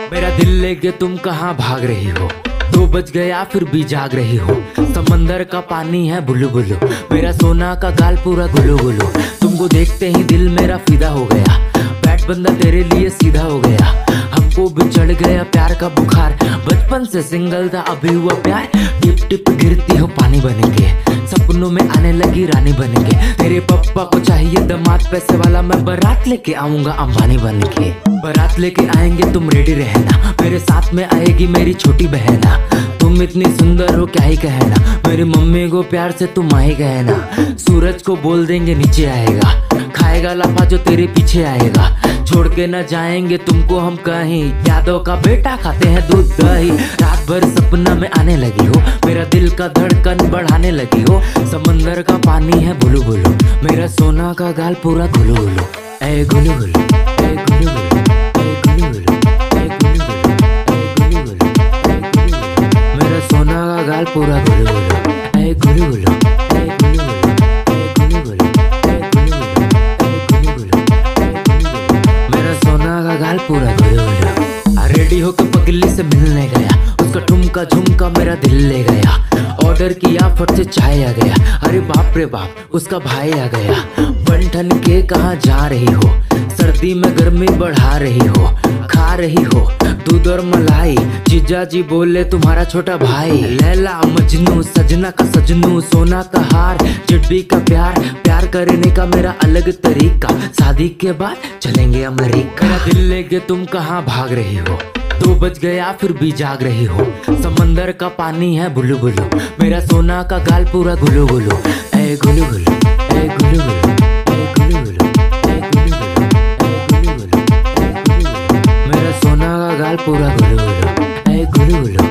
मेरा दिल लेके तुम कहाँ भाग रही हो। 2 बज गया फिर भी जाग रही हो। समंदर का पानी है बुलु बुलु, मेरा सोना का गाल पूरा गुलु गुलु। तुमको देखते ही दिल मेरा फिदा हो गया, बैट बंदा तेरे लिए सीधा हो गया। हमको भी चढ़ गया प्यार का बुखार, बचपन से सिंगल था अभी हुआ प्यार। टिप टिप गिरती हो पानी बनेंगे, सपनों में आने लगी रानी बनेंगे। तेरे पप्पा को चाहिए दामाद पैसे वाला, मैं बारात लेके आऊंगा अंबानी बनके। बारात लेके आएंगे तुम रेडी रहना, मेरे साथ में आएगी मेरी छोटी बहना। तुम इतनी सुंदर हो क्या ही कहना, मेरी मम्मी को प्यार से तुम आई कहना। सूरज को बोल देंगे नीचे आएगा, खाएगा लाफा जो तेरे पीछे आएगा। छोड़ के न जाएंगे तुमको हम कहीं, यादों का बेटा खाते हैं दूध दही। रात भर सपना में आने लगी हो, मेरा दिल का धड़कन बढ़ाने लगी हो। समंदर का पानी है बुलु बुलु, मेरा सोना का गाल पूरा गुलु गुलु। ए गुलु गुलु, ए गुलु गुलु, ए गुलु गुलु, ए गुलु गुलु, ए गुलु गुलु, ए गुलु गुलु। मेरा सोना का गाल पूरा गुलु गुलु। ए गुलु गुलु, ए गुलु गुलु, ए गुलु गुलु, ए गुलु गुलु, ए गुलु गुलु, ए गुलु गुलु। मेरा सोना का गाल पूरा गुलु गुलु। रेडी होके पगली से मिलने गया, उसका ठुमका झुमका मेरा दिल ले गया। ऑर्डर किया फट से चाय आ गया, अरे बाप रे बाप उसका भाई आ गया। बन ठन के कहाँ जा रही हो, सर्दी में गर्मी बढ़ा रही हो। खा रही हो दूध और मलाई, जीजा जी बोले तुम्हारा छोटा भाई। लैला मजनू सजना का सजनू, सोना का हार चिड़बी का प्यार। प्यार करने का मेरा अलग तरीका, शादी के बाद चलेंगे अमेरिका। मेरा दिल लेके तुम कहाँ भाग रही हो, 2 बज गया फिर भी जाग रही हो। समंदर का पानी है बुलु बुलु, मेरा सोना का गाल पूरा गुलु गुलु। ए गुलु गुलु, ए गुलु गुलु, ए गुलु गुलु, ए गुलु गुलु, ए गुलु गुलु, ए गुलु गुलु। मेरा सोना का गाल पूरा गुलु गुलु। ए गुलु गुलु।